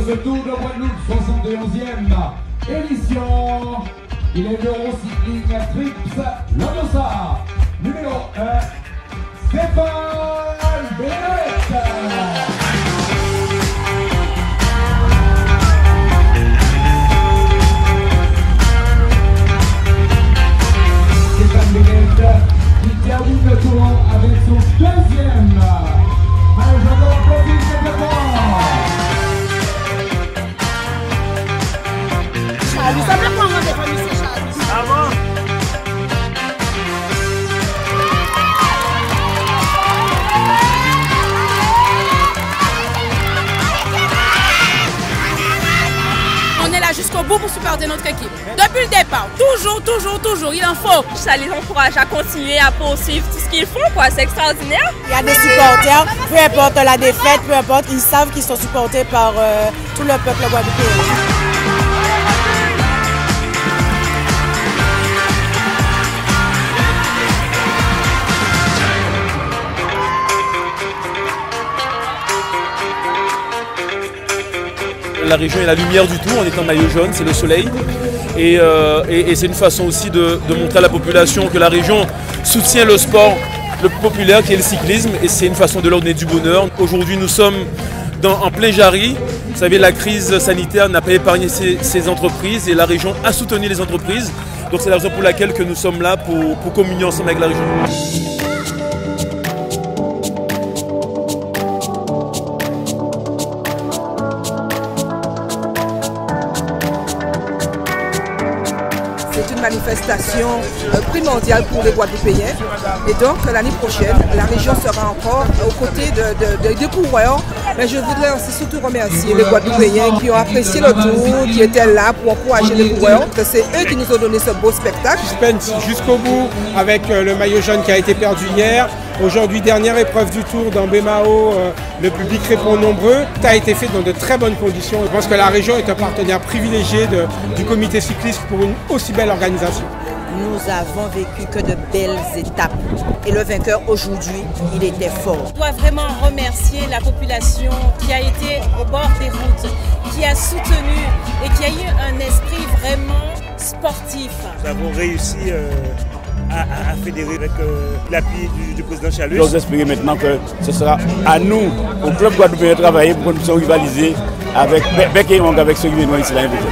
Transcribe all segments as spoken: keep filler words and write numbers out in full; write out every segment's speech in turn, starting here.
ce Tour de Guadeloupe soixante et onzième édition. Il est l'Eurocycling Trips Lodosa, numéro un, Stéphane Benoît. Stéphane Benoît qui termine le tour avec son deuxième. Allez, j'adore applaudir simplement. Charlie, ça me prend un défendu, c'est Charlie. Ah bon? On est là jusqu'au bout pour supporter notre équipe. Depuis le départ, toujours, toujours, toujours, il en faut. Ça les encourage à continuer à poursuivre tout ce qu'ils font, quoi. C'est extraordinaire. Il y a des supporters, peu importe la défaite, peu importe, ils savent qu'ils sont supportés par euh, tout le peuple guadeloupéen. La région est la lumière du tout en étant maillot jaune, c'est le soleil. Et, euh, et, et c'est une façon aussi de, de montrer à la population que la région soutient le sport le plus populaire qui est le cyclisme. Et c'est une façon de leur donner du bonheur. Aujourd'hui nous sommes dans, en plein Jarry. Vous savez, la crise sanitaire n'a pas épargné ces, ces entreprises et la région a soutenu les entreprises. Donc c'est la raison pour laquelle que nous sommes là pour, pour communier ensemble avec la région. C'est une manifestation primordiale pour les Guadeloupéens et donc l'année prochaine, la région sera encore aux côtés de, de, de, des coureurs. Mais je voudrais aussi surtout remercier les Guadeloupéens qui ont apprécié le tour, qui étaient là pour encourager les coureurs. C'est eux qui nous ont donné ce beau spectacle. Suspense jusqu'au bout avec le maillot jaune qui a été perdu hier. Aujourd'hui, dernière épreuve du tour dans Bémao, euh, le public répond nombreux. Ça a été fait dans de très bonnes conditions. Je pense que la région est un partenaire privilégié de, du comité cycliste pour une aussi belle organisation. Nous avons vécu que de belles étapes et le vainqueur aujourd'hui, il était fort. On doit vraiment remercier la population qui a été au bord des routes, qui a soutenu et qui a eu un esprit vraiment sportif. Nous avons réussi euh, à, à, à fédérer avec euh, l'appui du, du président Chalus. J'ose espérer maintenant que ce sera à nous, au club guadeloupéen, de travailler pour que nous puissions rivaliser avec bec et ongle avec ceux qui viennent ici l'année prochaine.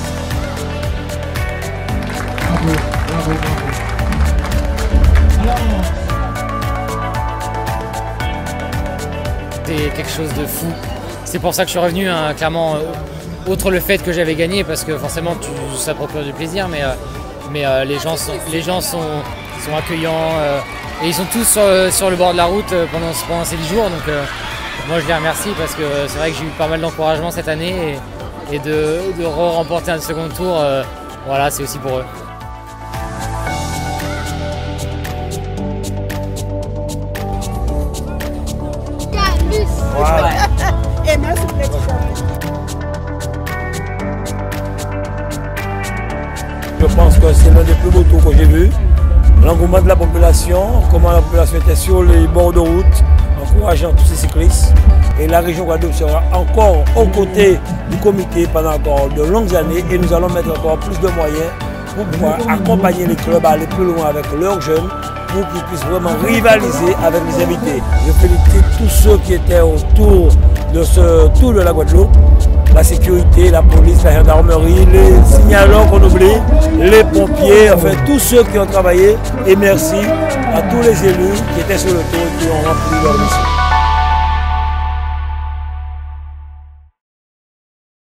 C'est quelque chose de fou. C'est pour ça que je suis revenu, hein, clairement, euh, outre le fait que j'avais gagné, parce que forcément tu, ça procure du plaisir, mais, euh, mais euh, les gens sont, les gens sont, sont accueillants euh, et ils sont tous sur, sur le bord de la route pendant, pendant ces dix jours. Donc euh, moi je les remercie parce que c'est vrai que j'ai eu pas mal d'encouragement cette année et, et de, de re-remporter un second tour, euh, voilà, c'est aussi pour eux. Voilà. Et merci pour les Je pense que c'est l'un des plus beaux tours que j'ai vu. L'engouement de la population, comment la population était sur les bords de route, encourageant tous ces cyclistes. Et la région Guadeloupe sera encore aux côtés du comité pendant encore de longues années et nous allons mettre encore plus de moyens pour pouvoir accompagner les clubs à aller plus loin avec leurs jeunes pour qu'ils puissent vraiment rivaliser avec les invités. Je félicite tous ceux qui étaient autour de ce tour de la Guadeloupe, la sécurité, la police, la gendarmerie, les signaleurs qu'on oublie, les pompiers, enfin tous ceux qui ont travaillé et merci à tous les élus qui étaient sur le tour et qui ont rempli leur mission.